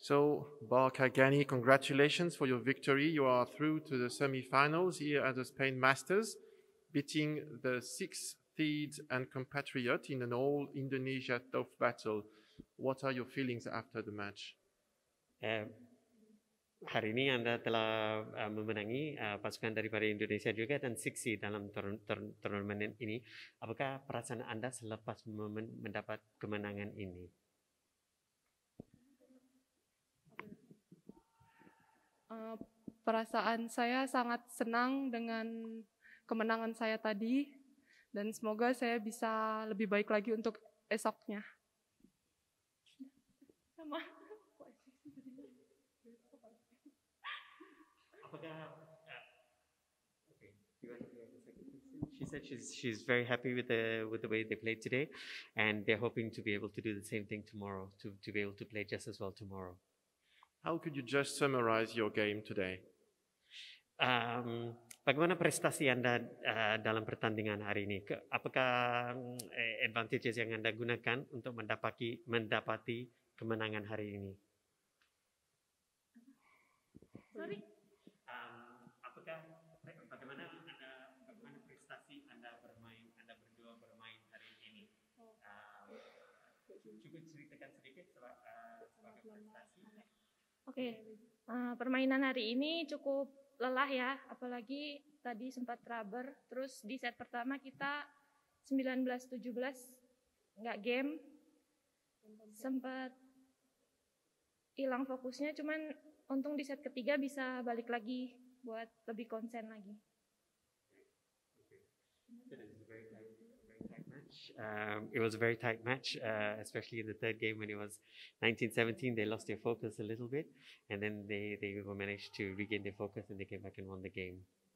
So, Barca Gani, congratulations for your victory. You are through to the semi-finals here at the Spain Masters, beating the sixth seed and compatriot in an all-Indonesia tough battle. What are your feelings after the match? Hari ini Anda telah memenangi pasukan daripada Indonesia juga dan siksi dalam turnamen ini. Apakah perasaan Anda selepas mendapat kemenangan ini? Perasaan saya sangat senang dengan kemenangan saya tadi dan semoga saya bisa lebih baik lagi untuk esoknya. She said she's very happy with the way they played today, and they're hoping to be able to do the same thing tomorrow, to be able to play just as well tomorrow. How could you just summarize your game today? Bagaimana prestasi Anda dalam pertandingan hari ini? Apakah advantages yang Anda gunakan untuk mendapati kemenangan hari ini? Sorry. Bagaimana prestasi Anda berdua bermain hari ini? Cukup ceritakan sedikit sebagai prestasi. Oke, permainan hari ini cukup lelah ya, apalagi tadi sempat rubber, terus di set pertama kita 19-17 nggak game, sempat hilang fokusnya, cuman untung di set ketiga bisa balik lagi buat lebih konsen lagi. It was a very tight match, especially in the third game when it was 19-17. They lost their focus a little bit, and then they managed to regain their focus and they came back and won the game.